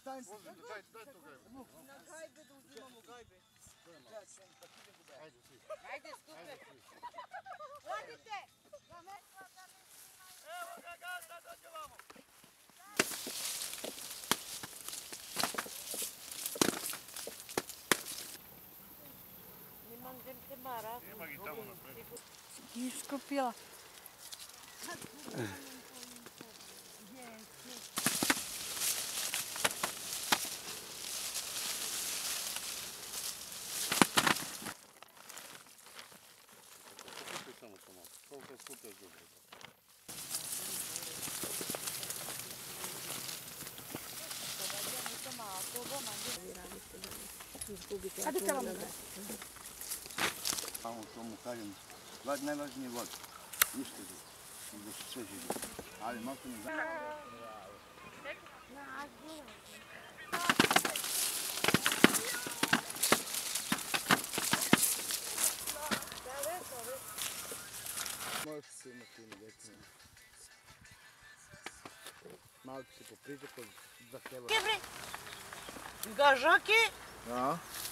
Daj to gajbu. Na gajbe da uzimamo gajbe. Ajde svi. Ajde, skupe. Vodite! Evo ga gazda, dođe vamo. Nemam gdje te mara. Ima gi tamo napred. Iskupila. Skupi samo to malo. Koliko skupeš dobro. Hajde te vam Samo što mu kažem, najvažnije je voda. Ništa drugo. Da su sve živi. Ali malo ne da. Možeš se imati na djecima. Malo ću se popričati kod 2 keva. Gažake. Ja.